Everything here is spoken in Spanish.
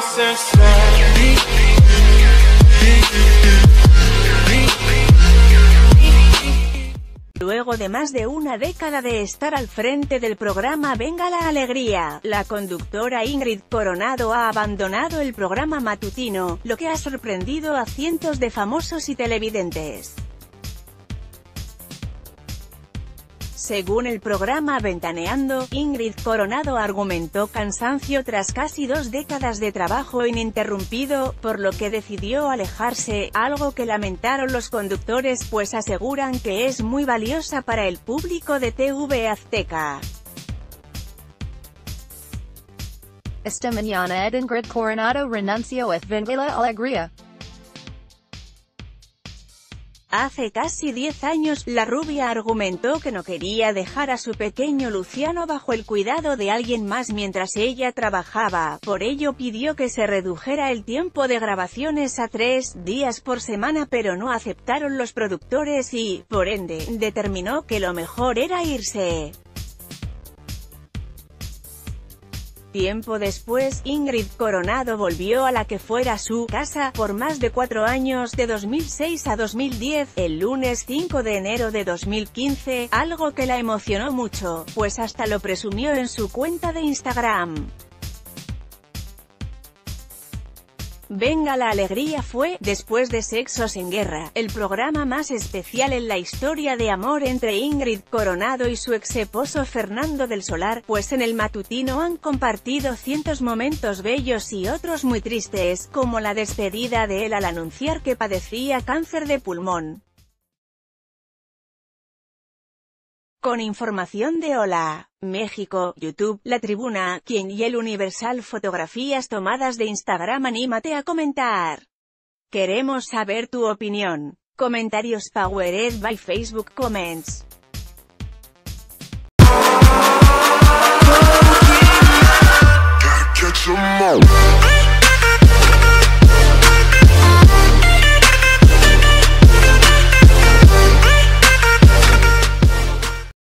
Luego de más de una década de estar al frente del programa Venga la Alegría, la conductora Ingrid Coronado ha abandonado el programa matutino, lo que ha sorprendido a cientos de famosos y televidentes. Según el programa Ventaneando, Ingrid Coronado argumentó cansancio tras casi 2 décadas de trabajo ininterrumpido, por lo que decidió alejarse, algo que lamentaron los conductores pues aseguran que es muy valiosa para el público de TV Azteca. Esta mañana Ingrid Coronado renunció a Venga la Alegría. Hace casi 10 años, la rubia argumentó que no quería dejar a su pequeño Luciano bajo el cuidado de alguien más mientras ella trabajaba, por ello pidió que se redujera el tiempo de grabaciones a 3 días por semana, pero no aceptaron los productores y, por ende, determinó que lo mejor era irse. Tiempo después, Ingrid Coronado volvió a la que fuera su casa, por más de 4 años, de 2006 a 2010, el lunes 5 de enero de 2015, algo que la emocionó mucho, pues hasta lo presumió en su cuenta de Instagram. Venga la Alegría fue, después de Sexos en Guerra, el programa más especial en la historia de amor entre Ingrid Coronado y su ex-esposo Fernando del Solar, pues en el matutino han compartido cientos momentos bellos y otros muy tristes, como la despedida de él al anunciar que padecía cáncer de pulmón. Con información de Hola México, YouTube, La Tribuna, Quien y El Universal. Fotografías tomadas de Instagram. Anímate a comentar. Queremos saber tu opinión. Comentarios powered by Facebook Comments.